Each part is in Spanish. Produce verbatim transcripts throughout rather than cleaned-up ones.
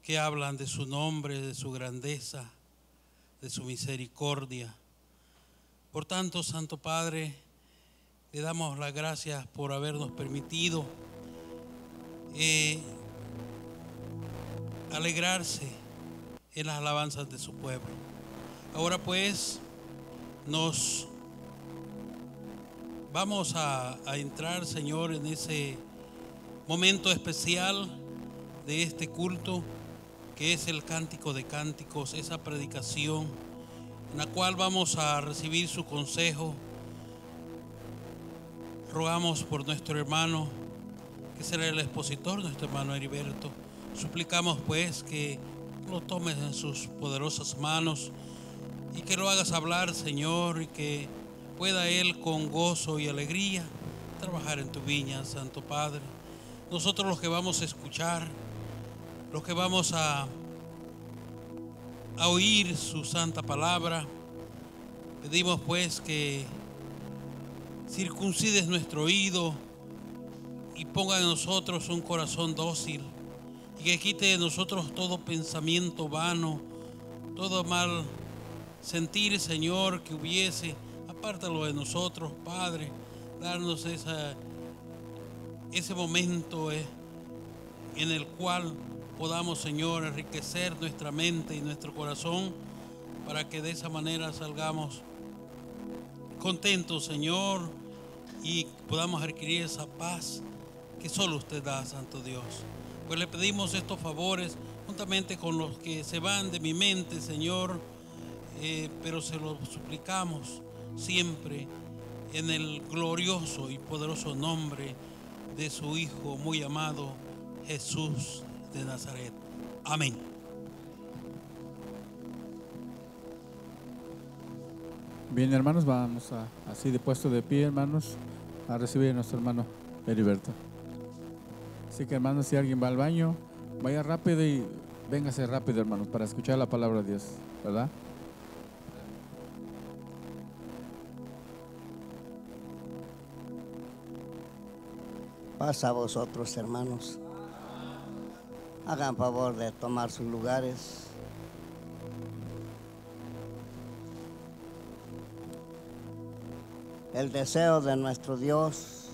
que hablan de su nombre, de su grandeza, de su misericordia. Por tanto, Santo Padre, le damos las gracias por habernos permitido eh, alegrarse en las alabanzas de su pueblo. Ahora pues nos vamos a, a entrar, Señor, en ese momento especial de este culto, que es el Cántico de Cánticos, esa predicación en la cual vamos a recibir su consejo. Rogamos por nuestro hermano, que será el expositor, nuestro hermano Heriberto. Suplicamos pues que lo tomes en sus poderosas manos y que lo hagas hablar, Señor, y que pueda él con gozo y alegría trabajar en tu viña, Santo Padre. Nosotros los que vamos a escuchar, los que vamos a, a oír su santa palabra, pedimos pues que circuncides nuestro oído y ponga en nosotros un corazón dócil y que quite de nosotros todo pensamiento vano, todo mal sentir, Señor, que hubiese. Apártalo de nosotros, Padre, darnos esa, ese momento eh, en el cual podamos, Señor, enriquecer nuestra mente y nuestro corazón para que de esa manera salgamos contentos, Señor, y podamos adquirir esa paz que solo usted da, Santo Dios. Pues le pedimos estos favores juntamente con los que se van de mi mente, Señor, eh, pero se los suplicamos siempre en el glorioso y poderoso nombre de su Hijo muy amado, Jesús de Nazaret. Amén. Bien, hermanos, vamos a, así de puesto de pie, hermanos, a recibir a nuestro hermano Heriberto. Así que, hermanos, si alguien va al baño, vaya rápido y véngase rápido, hermanos, para escuchar la palabra de Dios, ¿verdad? Paz a vosotros, hermanos. Hagan favor de tomar sus lugares. El deseo de nuestro Dios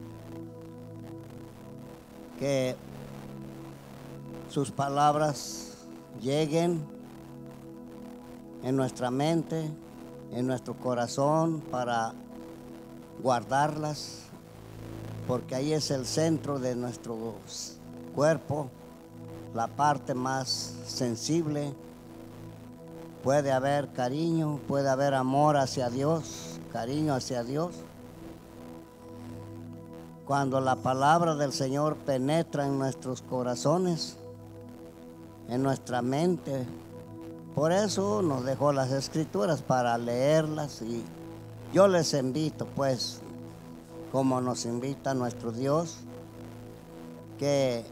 que sus palabras lleguen en nuestra mente, en nuestro corazón, para guardarlas, porque ahí es el centro de nuestro cuerpo, la parte más sensible. Puede haber cariño, puede haber amor hacia Dios, cariño hacia Dios. Cuando la palabra del Señor penetra en nuestros corazones, en nuestra mente, por eso nos dejó las Escrituras para leerlas, y yo les invito, pues, como nos invita nuestro Dios, que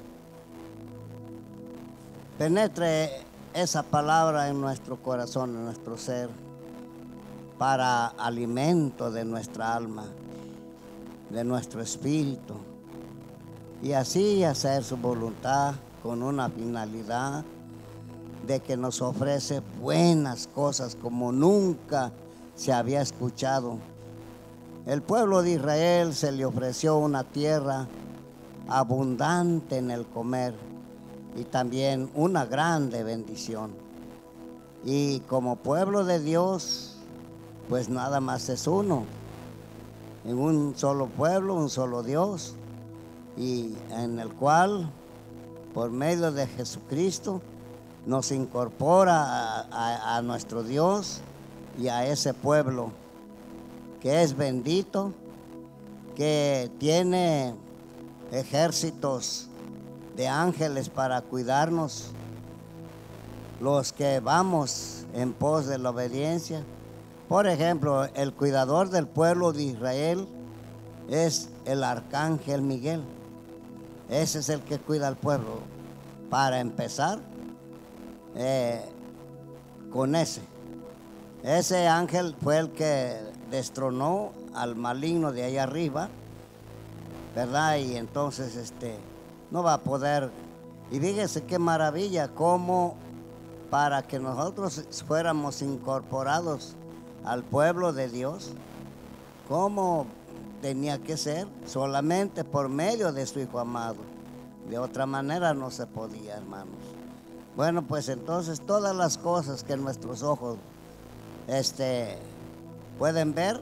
penetre esa palabra en nuestro corazón, en nuestro ser, para alimento de nuestra alma, de nuestro espíritu, y así hacer su voluntad con una finalidad de que nos ofrece buenas cosas como nunca se había escuchado. El pueblo de Israel se le ofreció una tierra abundante en el comer y también una grande bendición. Y como pueblo de Dios, pues nada más es uno, en un solo pueblo, un solo Dios, y en el cual, por medio de Jesucristo, nos incorpora a, a, a nuestro Dios y a ese pueblo que es bendito, que tiene ejércitos de ángeles para cuidarnos, los que vamos en pos de la obediencia. Por ejemplo, el cuidador del pueblo de Israel es el arcángel Miguel. Ese es el que cuida al pueblo. Para empezar, eh, con ese. Ese ángel fue el que destronó al maligno de ahí arriba, ¿verdad? Y entonces este, no va a poder Y fíjese qué maravilla, cómo para que nosotros fuéramos incorporados al pueblo de Dios, cómo tenía que ser solamente por medio de su Hijo amado. De otra manera no se podía, hermanos. Bueno, pues entonces todas las cosas que nuestros ojos este, pueden ver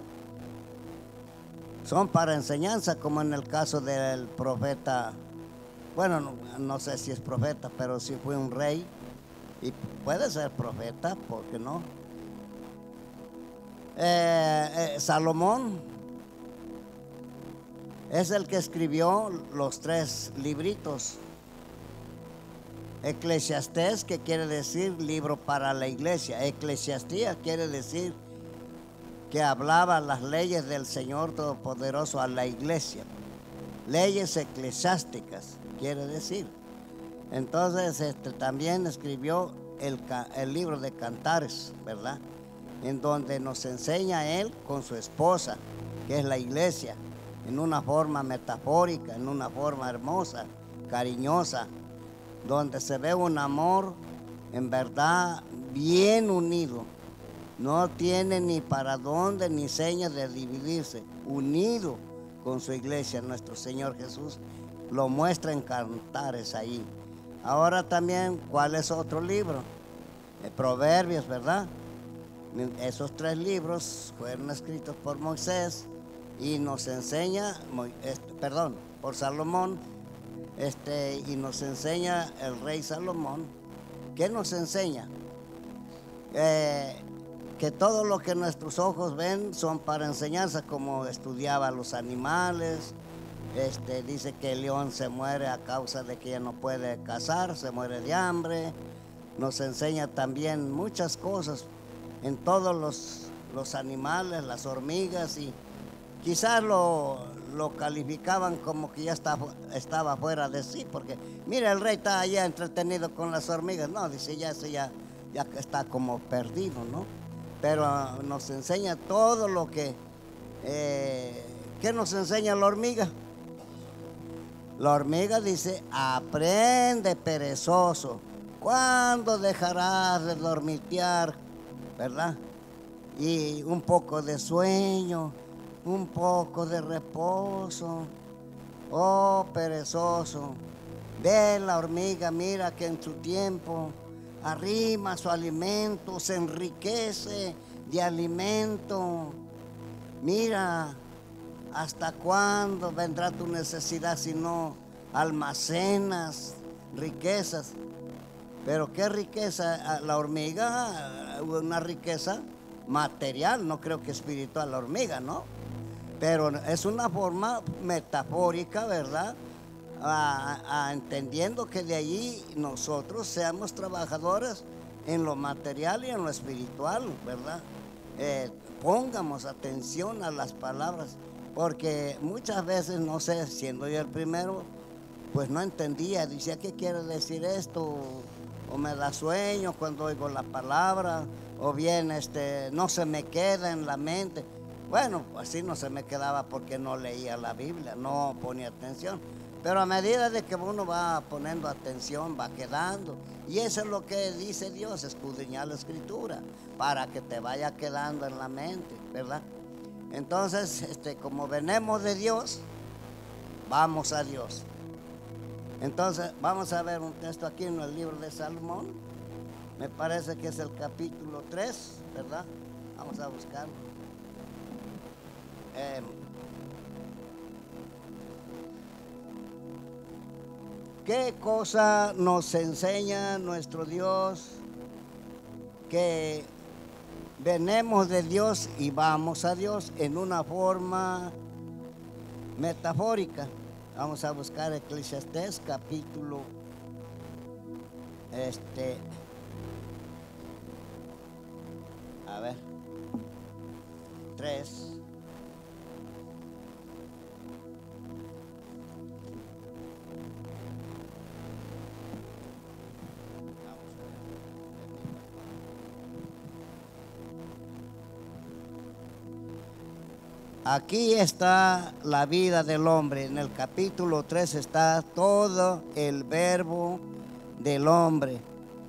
son para enseñanza, como en el caso del profeta. Bueno, no, no sé si es profeta, pero sí fue un rey y puede ser profeta, ¿por qué no? Eh, eh, Salomón es el que escribió los tres libritos. Eclesiastés, que quiere decir libro para la iglesia. Eclesiastía quiere decir que hablaba las leyes del Señor Todopoderoso a la iglesia. Leyes eclesiásticas, quiere decir. Entonces este, también escribió el, el libro de Cantares, ¿verdad? En donde nos enseña él con su esposa, que es la iglesia, en una forma metafórica, en una forma hermosa, cariñosa, donde se ve un amor en verdad bien unido. No tiene ni para dónde ni señas de dividirse, unido con su iglesia. Nuestro Señor Jesús lo muestra en Cantares ahí. Ahora también, ¿cuál es otro libro? Eh, Proverbios, ¿verdad? Esos tres libros fueron escritos por Moisés y nos enseña, este, perdón, por Salomón, este, y nos enseña el rey Salomón. ¿Qué nos enseña? Eh, que todo lo que nuestros ojos ven son para enseñanza, como estudiaba los animales. Este, dice que el león se muere a causa de que ya no puede cazar, se muere de hambre. Nos enseña también muchas cosas en todos los, los animales, las hormigas, y quizás lo, lo calificaban como que ya está, estaba fuera de sí, porque mira, el rey está allá entretenido con las hormigas. No, dice, ya ese ya, ya está como perdido, ¿no? Pero uh, nos enseña todo lo que, eh, ¿qué nos enseña la hormiga? La hormiga dice, aprende, perezoso, ¿cuándo dejarás de dormitear? ¿Verdad? Y un poco de sueño, un poco de reposo. Oh, perezoso, ve la hormiga, mira que en su tiempo arrima su alimento, se enriquece de alimento. Mira, ¿hasta cuándo vendrá tu necesidad si no almacenas riquezas? Pero ¿qué riqueza? La hormiga, una riqueza material, no creo que espiritual la hormiga, ¿no? Pero es una forma metafórica, ¿verdad? A, a, entendiendo que de allí nosotros seamos trabajadores en lo material y en lo espiritual, ¿verdad? Eh, pongamos atención a las palabras, porque muchas veces, no sé, siendo yo el primero, pues no entendía, decía, ¿qué quiere decir esto? O me da sueño cuando oigo la palabra, o bien este, no se me queda en la mente. Bueno, así no se me quedaba porque no leía la Biblia, no ponía atención. Pero a medida de que uno va poniendo atención, va quedando. Y eso es lo que dice Dios, escudriñar la Escritura, para que te vaya quedando en la mente, ¿verdad? Entonces, este, como venimos de Dios, vamos a Dios. Entonces, vamos a ver un texto aquí en el libro de Salomón. Me parece que es el capítulo tres, ¿verdad? Vamos a buscarlo. Eh, ¿Qué cosa nos enseña nuestro Dios? Que venimos de Dios y vamos a Dios en una forma metafórica. Vamos a buscar Eclesiastés capítulo este a ver tres. Aquí está la vida del hombre. En el capítulo tres está todo el verbo del hombre.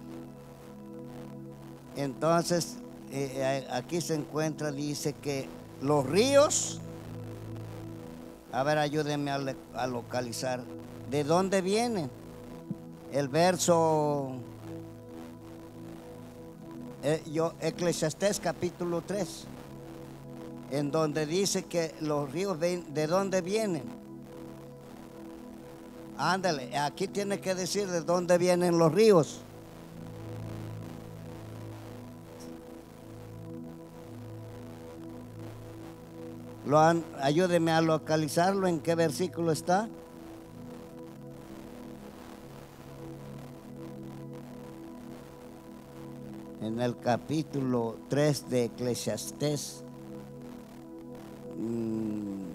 Entonces, eh, aquí se encuentra, dice que los ríos, a ver, ayúdenme a, a localizar, ¿de dónde vienen? El verso, eh, yo, Eclesiastés capítulo tres, en donde dice que los ríos, ven, ¿de dónde vienen? Ándale, aquí tiene que decir de dónde vienen los ríos. Lo han, ayúdeme a localizarlo, ¿en qué versículo está? En el capítulo tres de Eclesiastés. En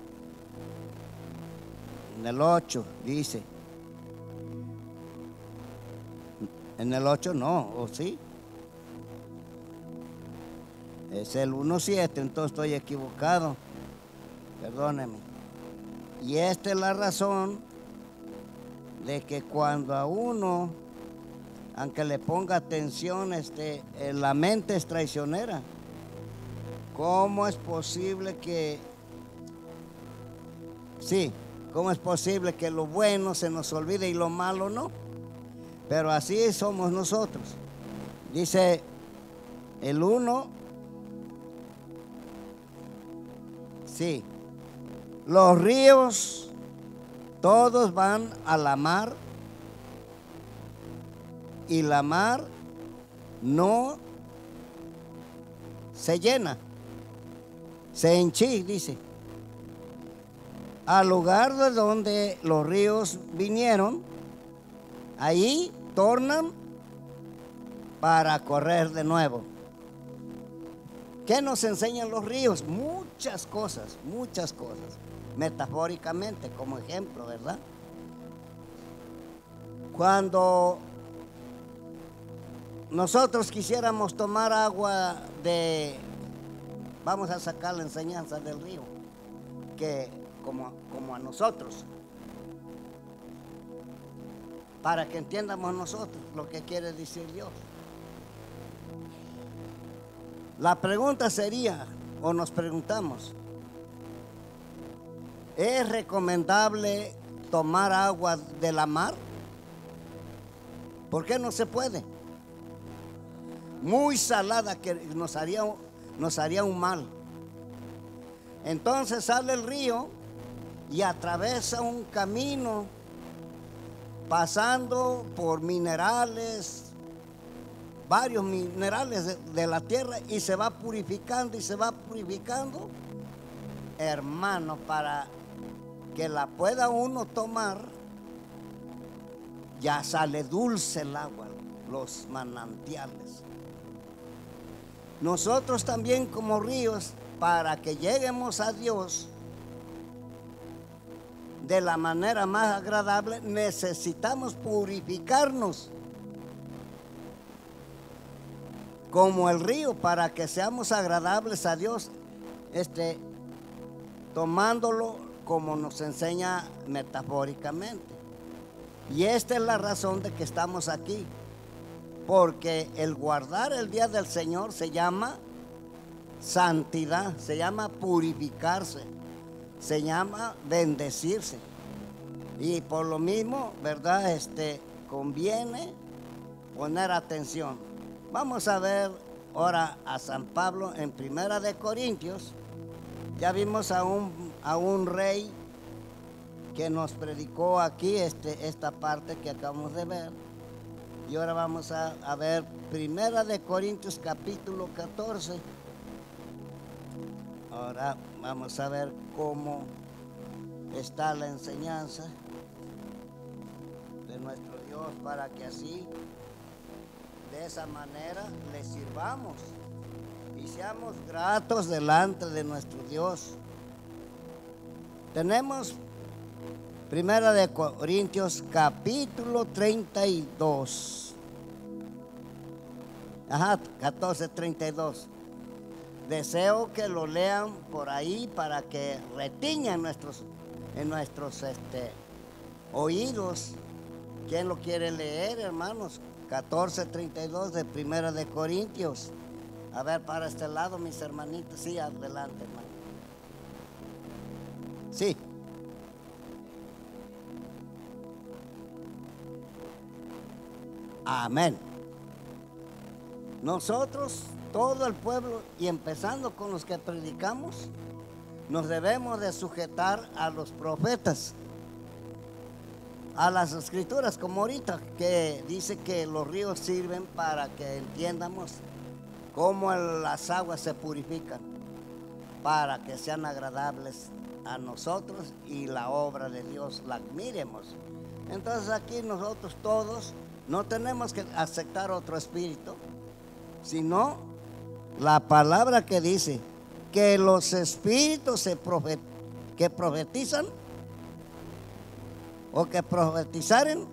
el ocho dice. En el ocho no, ¿o sí? Es el uno siete, entonces estoy equivocado. Perdóneme. Y esta es la razón de que cuando a uno, aunque le ponga atención, este, la mente es traicionera. ¿Cómo es posible que, sí, cómo es posible que lo bueno se nos olvide y lo malo no? Pero así somos nosotros. Dice el uno, sí, los ríos todos van a la mar y la mar no se llena, se henchí, dice. Al lugar de donde los ríos vinieron, ahí tornan para correr de nuevo. ¿Qué nos enseñan los ríos? Muchas cosas, muchas cosas. Metafóricamente, como ejemplo, ¿verdad? Cuando nosotros quisiéramos tomar agua de, vamos a sacar la enseñanza del río, que como, como a nosotros, para que entiendamos nosotros lo que quiere decir Dios. La pregunta sería, o nos preguntamos, ¿es recomendable tomar agua de la mar? ¿Por qué no se puede? Muy salada, que nos haría, nos haría un mal. Entonces sale el río y atraviesa un camino pasando por minerales, varios minerales de, de la tierra, y se va purificando y se va purificando, hermano, para que la pueda uno tomar. Ya sale dulce el agua, los manantiales. Nosotros también como ríos, para que lleguemos a Dios de la manera más agradable, necesitamos purificarnos como el río, para que seamos agradables a Dios, este, tomándolo como nos enseña metafóricamente. Y esta es la razón de que estamos aquí, porque el guardar el día del Señor se llama santidad, se llama purificarse, se llama bendecirse. Y por lo mismo, ¿verdad? Este, conviene poner atención. Vamos a ver ahora a San Pablo en Primera de Corintios. Ya vimos a un, a un rey que nos predicó aquí este, esta parte que acabamos de ver. Y ahora vamos a, a ver Primera de Corintios capítulo catorce. Ahora vamos a ver cómo está la enseñanza de nuestro Dios, para que así, de esa manera, le sirvamos y seamos gratos delante de nuestro Dios. Tenemos Primera de Corintios capítulo treinta y dos. Ajá, catorce, treinta y dos. Deseo que lo lean por ahí para que retiñan nuestros, en nuestros este, oídos ¿Quién lo quiere leer, hermanos? catorce treinta y dos de Primera de Corintios. A ver, para este lado, mis hermanitos. Sí, adelante, hermano. Sí. Amén. Nosotros, todo el pueblo, y empezando con los que predicamos, nos debemos de sujetar a los profetas, a las escrituras, como ahorita que dice que los ríos sirven para que entiendamos cómo el- las aguas se purifican, para que sean agradables a nosotros y la obra de Dios la admiremos. Entonces aquí nosotros todos no tenemos que aceptar otro espíritu, sino la palabra que dice que los espíritus se profet- que profetizan o que profetizaren,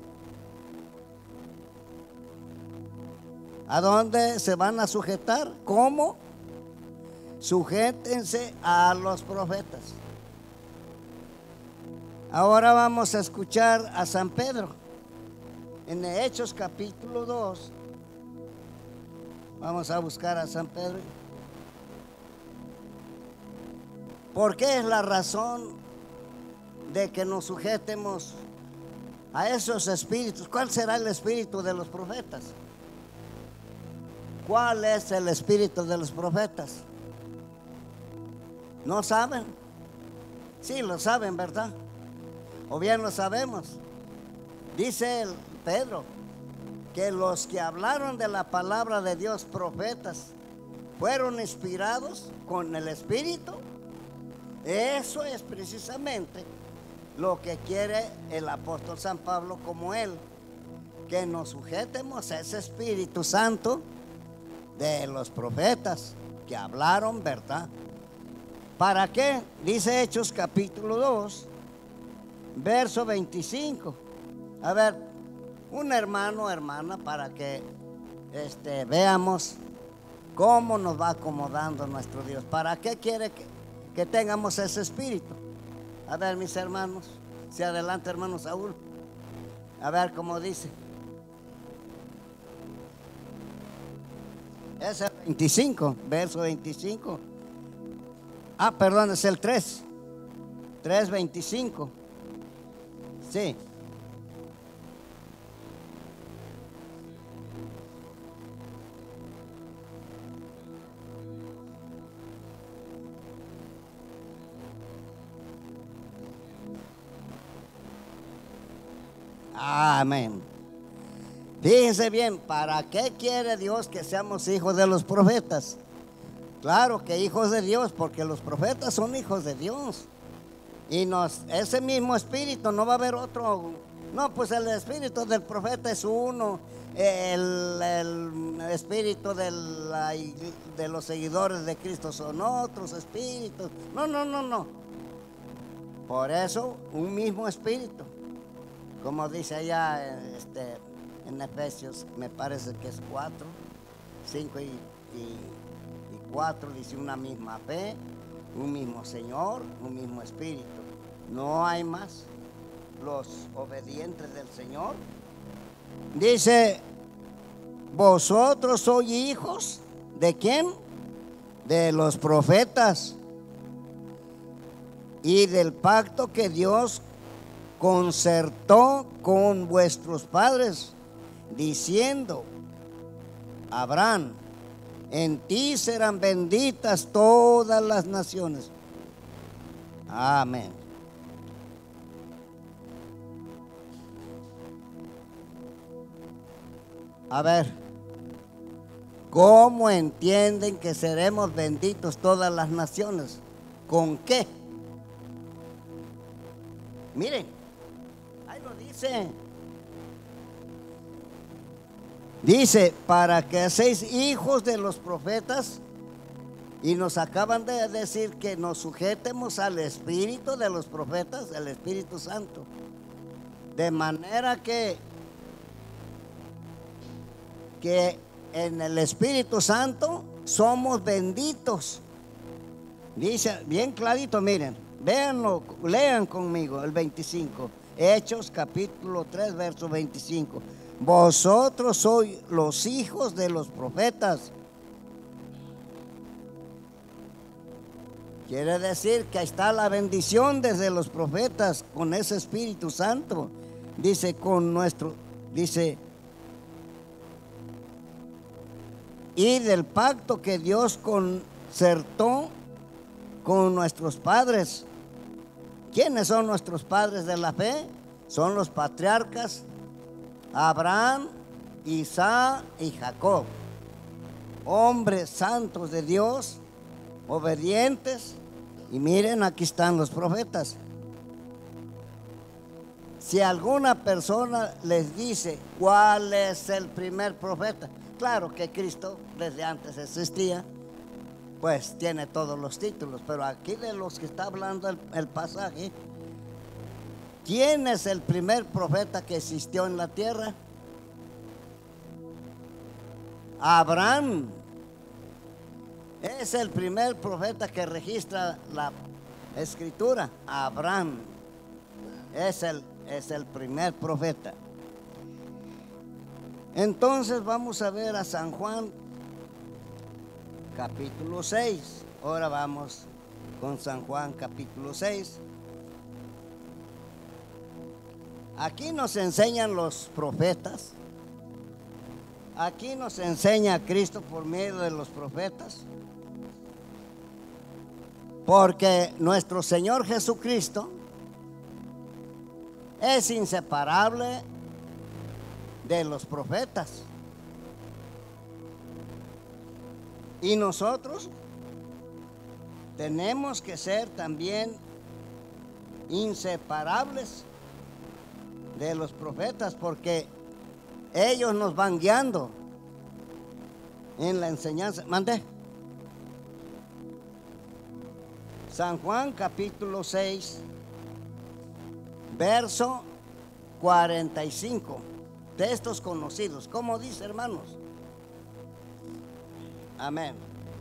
¿a dónde se van a sujetar? ¿Cómo? Sujétense a los profetas. Ahora vamos a escuchar a San Pedro en Hechos capítulo dos. Vamos a buscar a San Pedro. ¿Por qué es la razón de que nos sujetemos a esos espíritus? ¿Cuál será el espíritu de los profetas? ¿Cuál es el espíritu de los profetas? ¿No saben? Sí, lo saben, ¿verdad? O bien lo sabemos. Dice el Pedro que los que hablaron de la palabra de Dios, profetas, fueron inspirados con el Espíritu. Eso es precisamente lo que quiere el apóstol San Pablo como él, que nos sujetemos a ese Espíritu Santo de los profetas que hablaron verdad. ¿Para qué? Dice Hechos capítulo dos, verso veinticinco. A ver, un hermano o hermana, para que este, veamos cómo nos va acomodando nuestro Dios. ¿Para qué quiere que, que tengamos ese espíritu? A ver, mis hermanos, si adelante, hermano Saúl. A ver cómo dice. Es el veinticinco, verso veinticinco. Ah, perdón, es el tres. tres veinticinco. Sí. Amén. Fíjense bien, ¿para qué quiere Dios que seamos hijos de los profetas? Claro que hijos de Dios, porque los profetas son hijos de Dios. Y nos, ese mismo espíritu, no va a haber otro. No, pues el espíritu del profeta es uno. El, el espíritu de, la, de los seguidores de Cristo son otros espíritus. No, no, no, no. Por eso, un mismo espíritu. Como dice allá este, en Efesios, me parece que es cuatro, cinco y, y, y cuatro, dice una misma fe, un mismo Señor, un mismo Espíritu. No hay más. Los obedientes del Señor. Dice, vosotros sois hijos, ¿de quién? De los profetas y del pacto que Dios concertó con vuestros padres, diciendo, Abraham, en ti serán benditas todas las naciones. Amén. A ver, ¿cómo entienden que seremos benditos todas las naciones? ¿Con qué? Miren, ahí lo dice. Dice, para que seáis hijos de los profetas, y nos acaban de decir que nos sujetemos al espíritu de los profetas, el Espíritu Santo. De manera que, que en el Espíritu Santo somos benditos. Dice bien clarito, miren, véanlo, lean conmigo el veinticinco. Hechos capítulo tres, verso veinticinco. Vosotros sois los hijos de los profetas. Quiere decir que ahí está la bendición desde los profetas con ese Espíritu Santo. Dice con nuestro, dice, y del pacto que Dios concertó con nuestros padres. ¿Quiénes son nuestros padres de la fe? Son los patriarcas Abraham, Isaac y Jacob. Hombres santos de Dios, obedientes. Y miren, aquí están los profetas. Si alguna persona les dice cuál es el primer profeta, claro que Cristo desde antes existía, pues tiene todos los títulos, pero aquí de los que está hablando el, el pasaje, ¿quién es el primer profeta que existió en la tierra? Abraham. Es el primer profeta que registra la escritura. Abraham es el, es el primer profeta. Entonces vamos a ver a San Juan capítulo seis. Ahora vamos con San Juan capítulo seis. Aquí nos enseñan los profetas. Aquí nos enseña a Cristo por medio de los profetas. Porque nuestro Señor Jesucristo es inseparable de los profetas. Y nosotros tenemos que ser también inseparables de los profetas, porque ellos nos van guiando en la enseñanza. Mande. San Juan capítulo seis, verso cuarenta y cinco. Textos conocidos. ¿Cómo dice, hermanos? Amén.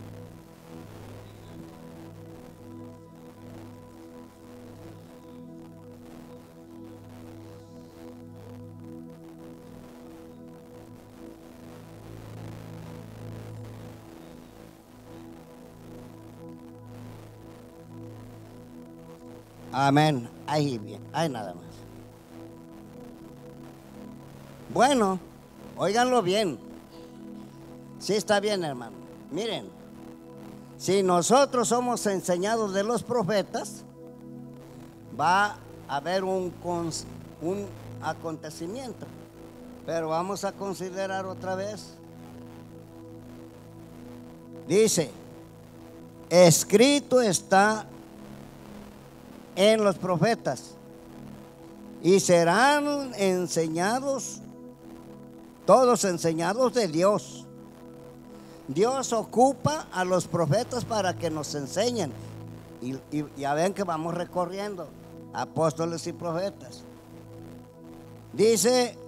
Amén. Ahí bien, ahí nada más. Bueno, óiganlo bien. Sí está bien, hermano. Miren, si nosotros somos enseñados de los profetas, va a haber un, un acontecimiento. Pero vamos a considerar otra vez. Dice, escrito está en los profetas, y serán enseñados, todos enseñados de Dios. Dios ocupa a los profetas para que nos enseñen. Y, y ya ven que vamos recorriendo apóstoles y profetas. Dice,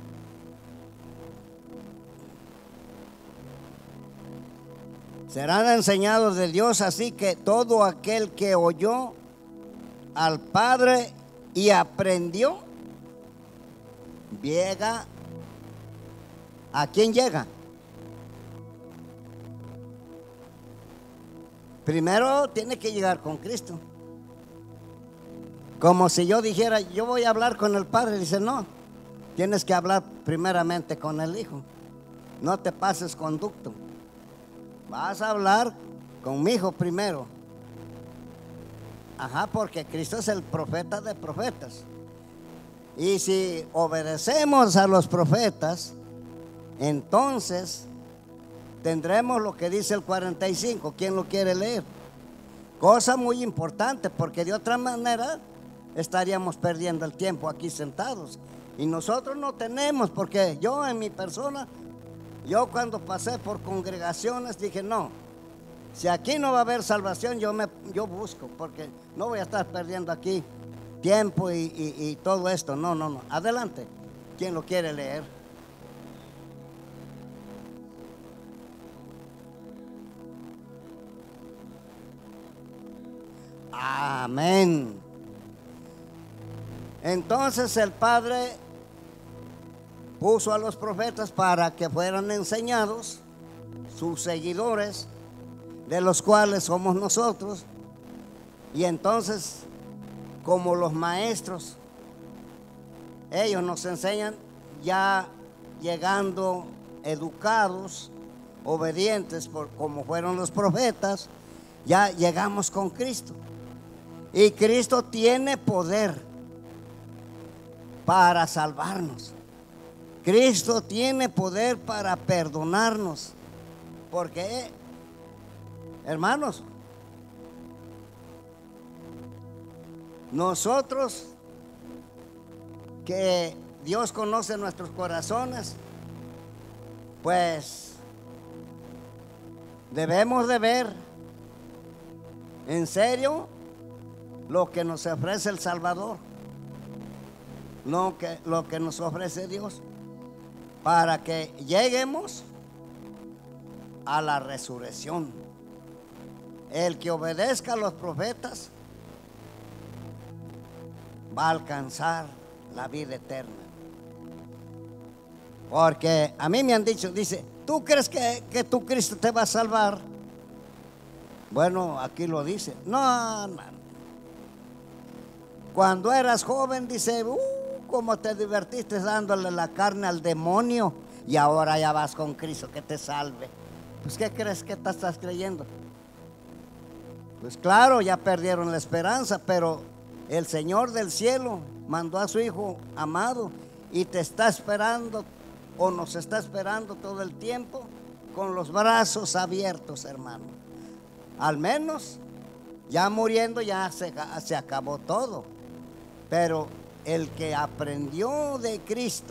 serán enseñados de Dios, así que todo aquel que oyó al Padre y aprendió, llega. ¿A quién llega? Primero tiene que llegar con Cristo. Como si yo dijera, yo voy a hablar con el Padre. Dice, no, tienes que hablar primeramente con el Hijo. No te pases conducto. Vas a hablar con mi Hijo primero. Ajá, porque Cristo es el profeta de profetas. Y si obedecemos a los profetas, entonces tendremos lo que dice el cuarenta y cinco. ¿Quién lo quiere leer? Cosa muy importante, porque de otra manera estaríamos perdiendo el tiempo aquí sentados. Y nosotros no tenemos, porque yo en mi persona, yo cuando pasé por congregaciones dije, no, si aquí no va a haber salvación, yo, me, yo busco, porque no voy a estar perdiendo aquí tiempo y, y, y todo esto. No, no, no. Adelante. ¿Quién lo quiere leer? Amén. Entonces el Padre puso a los profetas para que fueran enseñados, sus seguidores, de los cuales somos nosotros. Y entonces, como los maestros, ellos nos enseñan ya llegando educados, obedientes, por, como fueron los profetas, ya llegamos con Cristo. Y Cristo tiene poder para salvarnos. Cristo tiene poder para perdonarnos. Porque, hermanos, nosotros que Dios conoce nuestros corazones, pues debemos de ver en serio lo que nos ofrece el Salvador, lo que, lo que nos ofrece Dios, para que lleguemos a la resurrección. El que obedezca a los profetas va a alcanzar la vida eterna. Porque a mí me han dicho, dice, ¿tú crees que, que tu Cristo te va a salvar? Bueno, aquí lo dice. No, no. Cuando eras joven, dice, uh, cómo te divertiste dándole la carne al demonio, y ahora ya vas con Cristo que te salve. Pues, ¿qué crees que te estás creyendo? Pues claro, ya perdieron la esperanza, pero el Señor del cielo mandó a su Hijo amado y te está esperando, o nos está esperando todo el tiempo con los brazos abiertos, hermano. Al menos ya muriendo ya se, se acabó todo, pero el que aprendió de Cristo,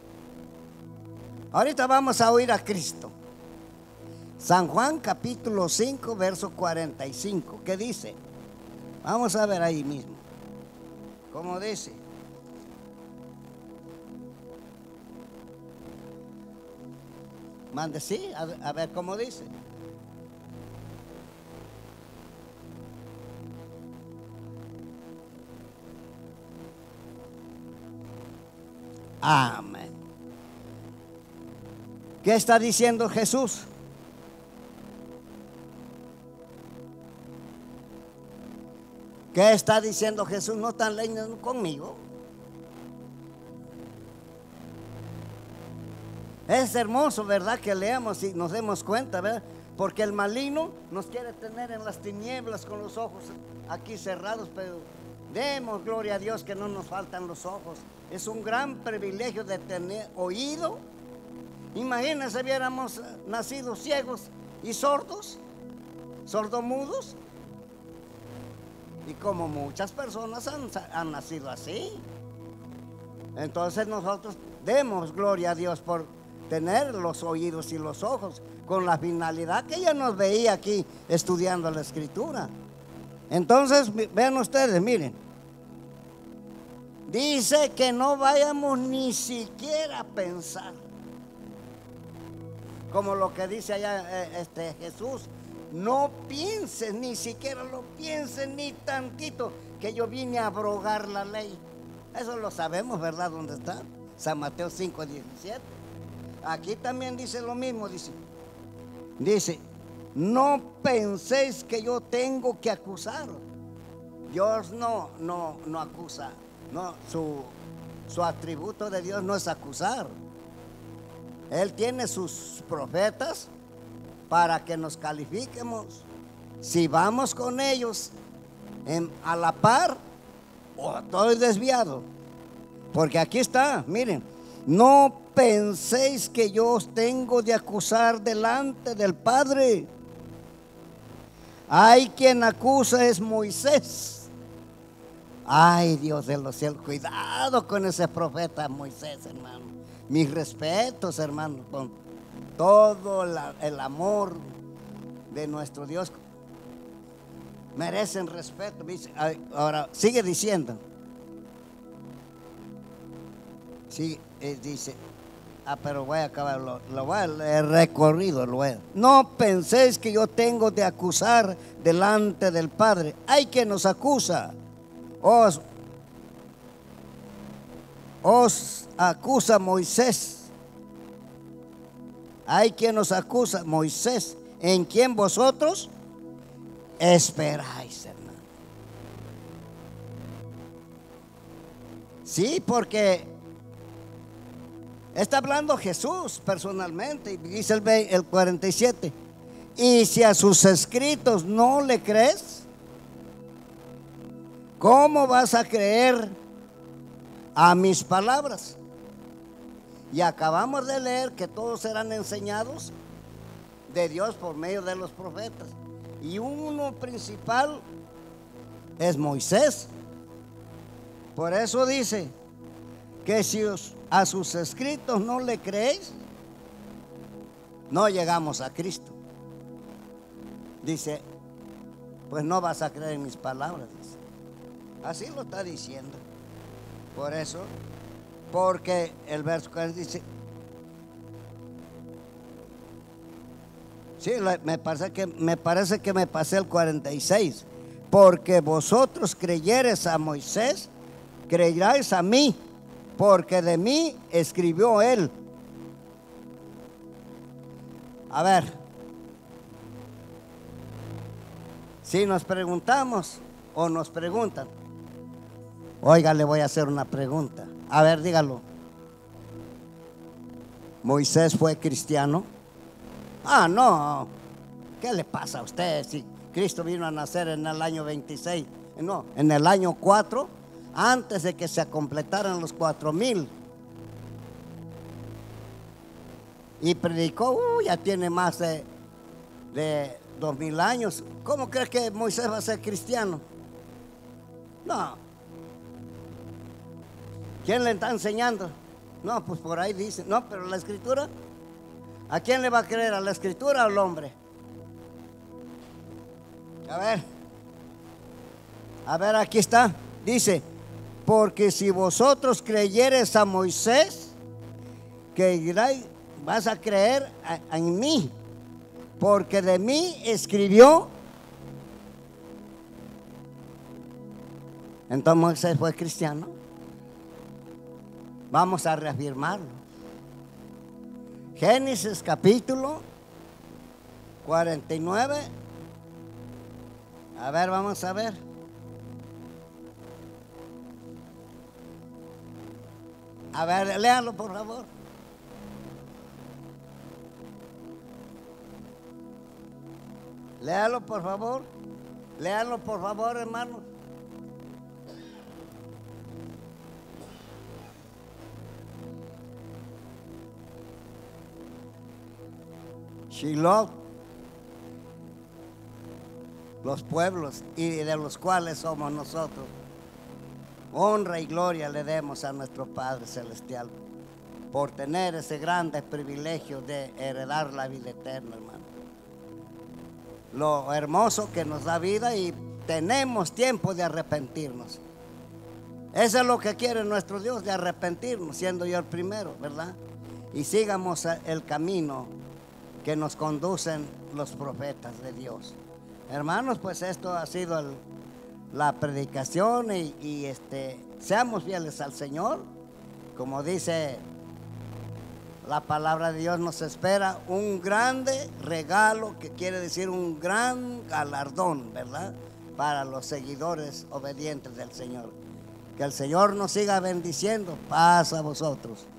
ahorita vamos a oír a Cristo. San Juan capítulo cinco verso cuarenta y cinco, ¿qué dice? Vamos a ver ahí mismo cómo dice. Mande, sí, a, a ver cómo dice. Amén. ¿Qué está diciendo Jesús? ¿Qué está diciendo Jesús? No están leyendo conmigo. Es hermoso, ¿verdad? Que leamos y nos demos cuenta, ¿verdad? Porque el maligno nos quiere tener en las tinieblas con los ojos aquí cerrados, pero demos gloria a Dios que no nos faltan los ojos. Es un gran privilegio de tener oído. Imagínense, hubiéramos nacido ciegos y sordos, sordomudos. Y como muchas personas han, han nacido así. Entonces nosotros demos gloria a Dios por tener los oídos y los ojos, con la finalidad que ella nos veía aquí estudiando la Escritura. Entonces vean ustedes, miren, dice que no vayamos ni siquiera a pensar, como lo que dice allá este Jesús. No pienses, ni siquiera lo pienses ni tantito, que yo vine a abrogar la ley. Eso lo sabemos, ¿verdad? ¿Dónde está? San Mateo cinco diecisiete. Aquí también dice lo mismo, dice, dice, no penséis que yo tengo que acusar. Dios no, no, no acusa. No, su, su atributo de Dios no es acusar. Él tiene sus profetas para que nos califiquemos si vamos con ellos en, a la par, o estoy desviado. Porque aquí está, miren, no penséis que yo os tengo de acusar delante del Padre. Hay quien acusa es Moisés. Ay, Dios de los cielos, cuidado con ese profeta Moisés, hermano. Mis respetos, hermano, con todo la, el amor de nuestro Dios. Merecen respeto. Ahora, sigue diciendo. Sí, eh, dice, ah, pero voy a acabar, lo, lo voy a leer recorrido, lo voy a, no penséis que yo tengo de acusar delante del Padre. Hay quien nos acusa. Os, os acusa Moisés. Hay quien nos acusa, Moisés, en quien vosotros esperáis, hermano. Sí, porque está hablando Jesús personalmente, y dice el, el cuarenta y siete, y si a sus escritos no le crees, ¿cómo vas a creer a mis palabras? Y acabamos de leer que todos serán enseñados de Dios por medio de los profetas, y uno principal es Moisés. Por eso dice que si os, a sus escritos no le creéis, no llegamos a Cristo. Dice, pues no vas a creer en mis palabras, dice. Así lo está diciendo. Por eso, porque el verso cuarenta dice, sí, me parece que me parece que me pasé el cuarenta y seis. Porque vosotros creyereis a Moisés, creeráis a mí, porque de mí escribió él. A ver, si nos preguntamos o nos preguntan, oiga, le voy a hacer una pregunta. A ver, dígalo. ¿Moisés fue cristiano? Ah, no. ¿Qué le pasa a usted si Cristo vino a nacer en el año veintiséis? No, en el año cuatro, antes de que se completaran los cuatro mil. Y predicó, uh, ya tiene más de, de dos mil años. ¿Cómo crees que Moisés va a ser cristiano? No. ¿Quién le está enseñando? No, pues por ahí dice. No, pero la escritura, ¿a quién le va a creer? ¿A la escritura o al hombre? A ver, a ver, aquí está. Dice, porque si vosotros creyereis a Moisés, que diráis, vas a creer a, en mí, porque de mí escribió. Entonces Moisés fue cristiano. Vamos a reafirmarlo. Génesis capítulo cuarenta y nueve. A ver, vamos a ver. A ver, léanlo por favor. Léalo por favor. Léalo por favor, hermano. Shiloh, los pueblos y de los cuales somos nosotros. Honra y gloria le demos a nuestro Padre Celestial por tener ese grande privilegio de heredar la vida eterna, hermano. Lo hermoso que nos da vida, y tenemos tiempo de arrepentirnos. Eso es lo que quiere nuestro Dios, de arrepentirnos, siendo yo el primero, ¿verdad? Y sigamos el camino que nos conducen los profetas de Dios. Hermanos, pues esto ha sido el, la predicación y, y este, seamos fieles al Señor. Como dice la palabra de Dios, nos espera un grande regalo, que quiere decir un gran galardón, ¿verdad? Para los seguidores obedientes del Señor. Que el Señor nos siga bendiciendo. Paz a vosotros.